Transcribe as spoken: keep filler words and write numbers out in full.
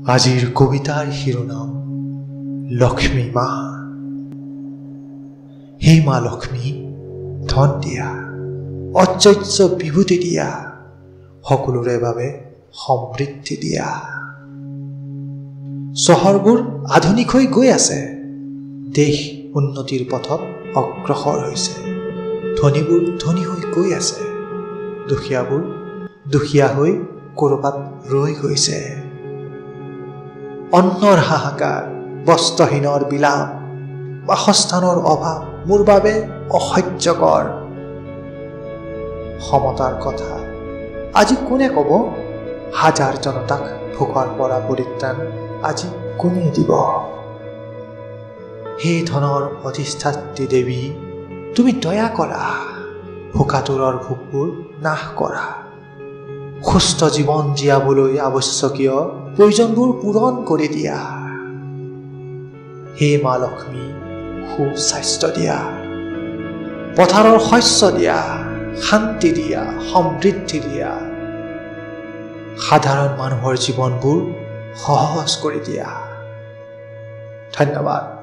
আজিৰ কবিতাৰ শিৰোনাম লক্ষ্মী মা। হে মা লক্ষ্মী, ধন দিয়া, অত্যচ্য বিভূতি দিয়া, সকলোৰে বাবে সমৃদ্ধি দিয়া। চহৰবোৰ আধুনিক হৈ গৈ আছে, দেশ উন্নতিৰ পথত অগ্ৰসৰ হৈছে। ধনীবোৰ ধনী হৈ গৈ আছে, দুখীয়াবোৰ দুখীয়া হৈ ক'ৰবাত ৰৈ গৈছে। অন্নৰ হাহাকাৰ, বস্ত্ৰহীনৰ বিলাপ, বাসস্থানৰ অভাৱ মোৰ বাবে অসহ্যকৰ। সমতাৰ কথা আজি কোনে ক'ব? হাজাৰ জনতাক ভোকৰ পৰা পৰিত্ৰাণ আজি কোনে দিব? হে ধনৰ অধিষ্ঠাত্ৰী দেৱী, তুমি দয়া কৰা, ভোকাতুৰৰ ভোকবোৰ নাশ কৰা। সুস্থ জীৱন জীয়াবলৈ আৱশ্যকীয় প্ৰয়োজনবোৰ পূৰণ কৰি দিয়া। হে মা লক্ষ্মী, সুস্বাস্থ্য দিয়া, পথাৰৰ শস্য দিয়া, শান্তি দিয়া, সমৃদ্ধি দিয়া। সাধাৰণ মানুহৰ জীৱনবোৰ সহজ কৰি দিয়া। ধন্যবাদ।